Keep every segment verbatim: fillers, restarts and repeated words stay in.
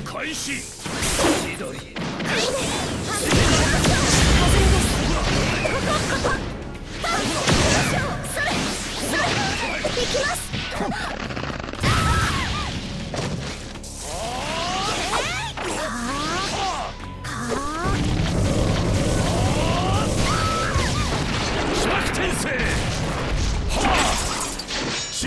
開始。ひどい。 行きます。 転生。はあ。し。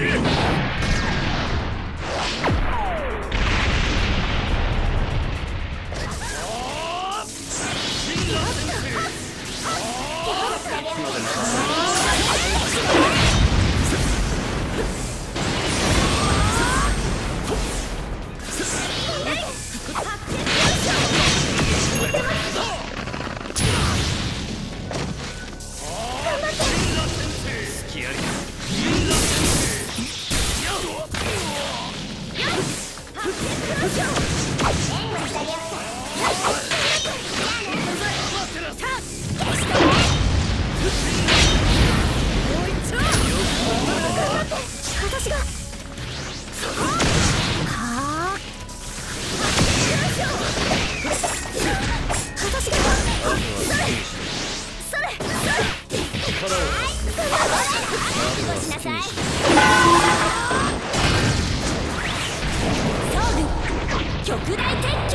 極大鉄球。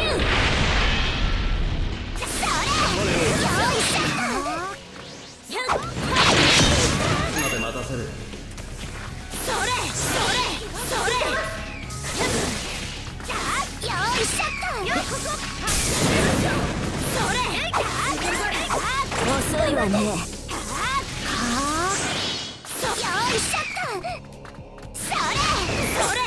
遅いわね。はあ。よいしょっと。それそれ。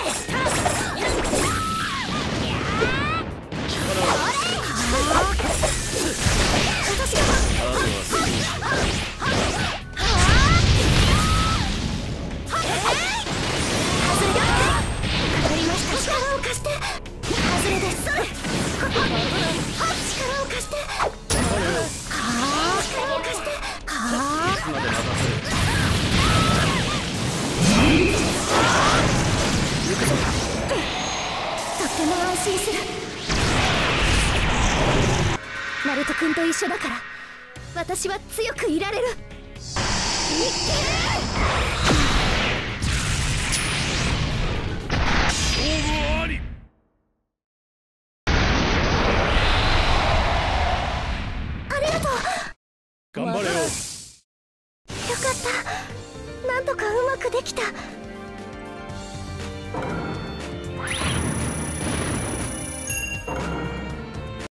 ナルト君と一緒だから私は強くいられる。いけー！勝負あり。ありがとう。 頑張れよ。 よかった。なんとかうまくできた。